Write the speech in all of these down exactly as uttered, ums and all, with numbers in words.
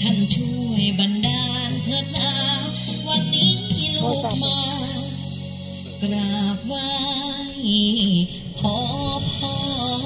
ท่านช่วยบันดาลเถิดนาวันนี้ลูกมากราบไหว้ขอพร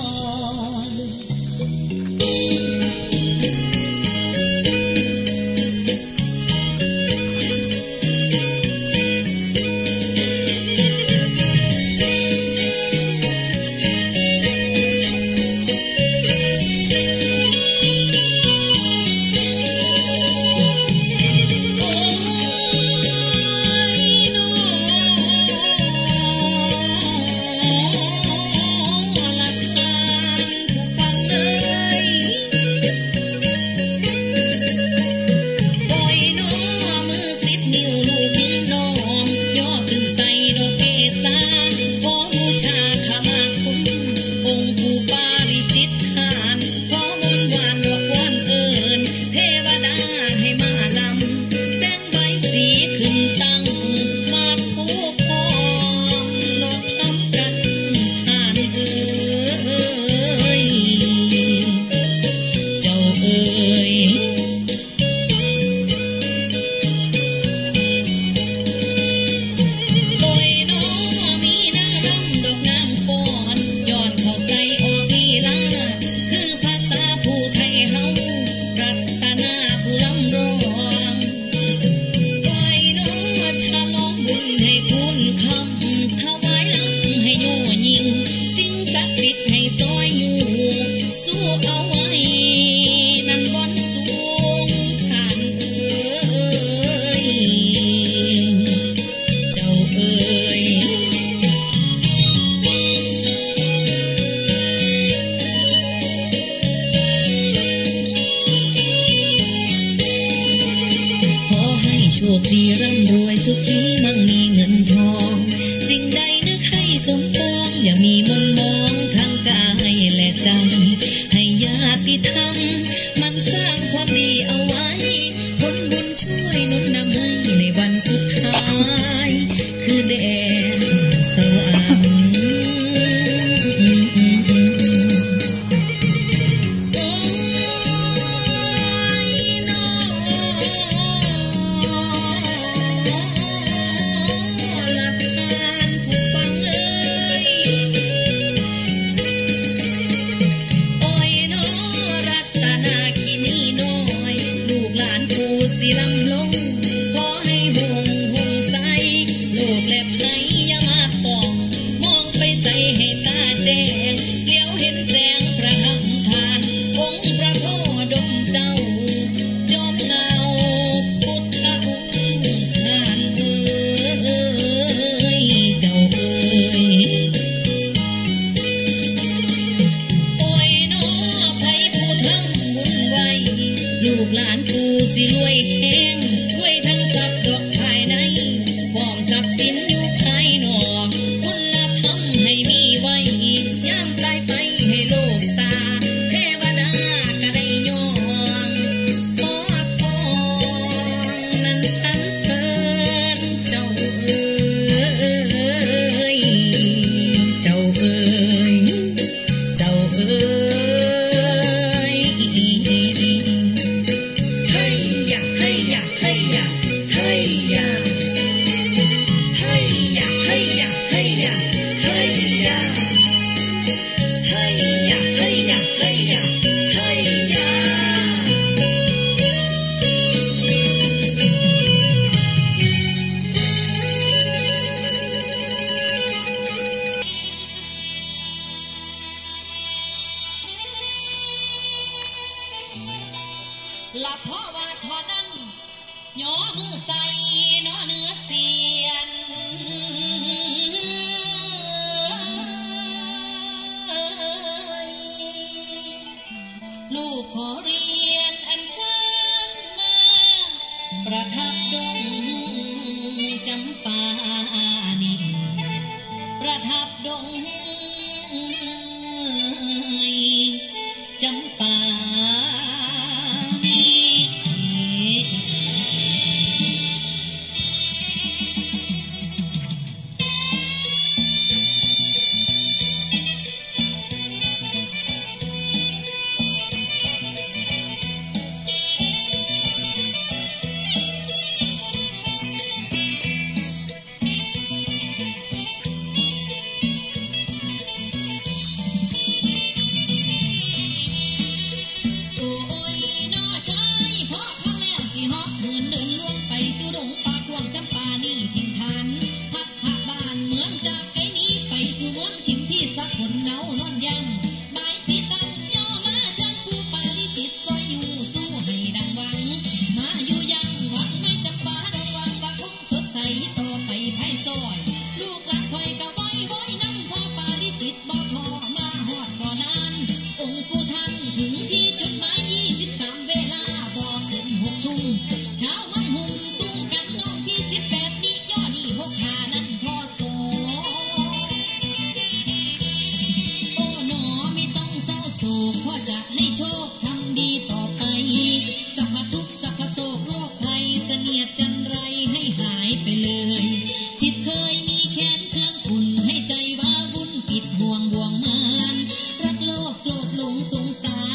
โชคดีร่ำรวยสุขีมั่งมีเงินทองสิ่งใดนึกให้สมปองอย่ามีมนมองทางกายและใจให้ญาติธรรมมันสร้างความดีเอาไว้ผลบุญช่วยหนุนนำให้ในวันสุดท้ายคือแดนสวรรค์ลูกหลานกูสิรวยแห้งช่วยทั้งทรัพย์ดอกภายในพร้อมทรัพย์สินอยู่ภายนอกคุณธรรมให้มีไว้ย่ำตายไปให้โลกตาเทวดาก็ได้ยองสอดส่องนั้นสรรเสริญเจ้าเอ๋ยเจ้าเอ๋ยเจ้าเอ๋ยละเพราะว่าทอนั้นย่อมือใส่น้อเนื้อเสียนลูกขอเรียนอัญเชิญมาประทับดงจำปานีประทับดงจำปา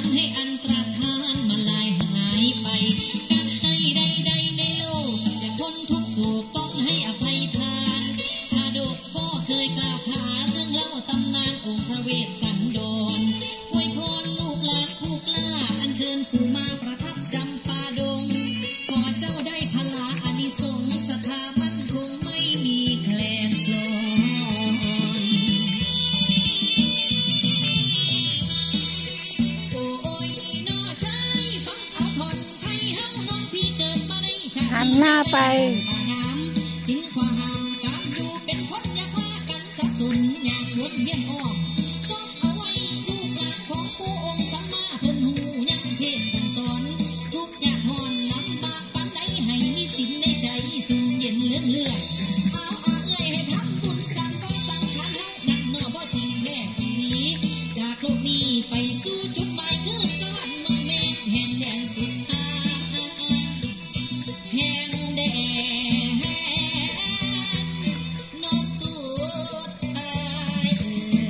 ให้อันตรธานมาลายหายไปการให้ใดๆในโลกแต่คนทุกโศกต้องให้อภัยทานชาดกก็เคยกล่าวขานเรื่องเล่าตำนานองค์พระเวสสันดรอวยพรลูกหลานผู้กล้าอัญเชิญปู่มาประทับจำปาดงขอเจ้าได้พลาอานิสงส์ศรัทธามั่นคงไม่มีแคลนคลอนโอ้ยน้อใจฟังเอาทอนไทยเฮาน้องพี่เกิดมาในชาติหันหน้าไปสินขวาหามกามอยู่เป็นคนอย่าพากันสับสนอย่างวนเวียนอ้อมซ้อมเอาไว้ลูกหลานของผู้องค์สัมมาเพิ่นหูยังเทศสั่งสอนทุกอย่างหอนลำบากปานใดให้มีสินในใจสุ่มเย็นเลื่อนเลื่อนเอาเอาเอ่ยให้ทำบุญสั่งต้องสั่งขันเฮานักหนอบ่จริงแท้อีหลีจากโลกนี้ไปสู่จุดหมายคือสวรรค์เมืองเมฆแห่งแดนสุดท้ายแห่งแดนนอสุดท้ายเ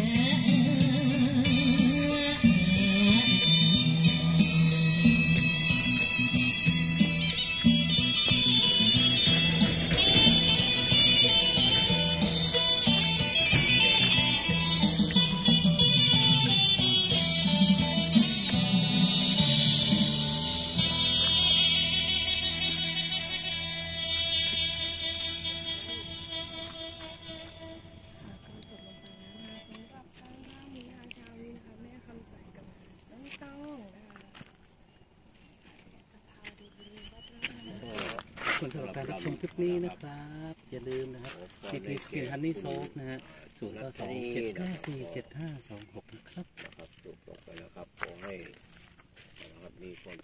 ขอบคุณสำหรับการรับชมคลิปนี้นะครับอย่าลืมนะครับทีพีสกินฮันนี่โซฟนะฮะศูนย์เก้าสองเจ็ดเก้าสี่เจ็ดห้าสองหกนะครับนะครับจบลงไปแล้วครับขอให้นะครับมีความ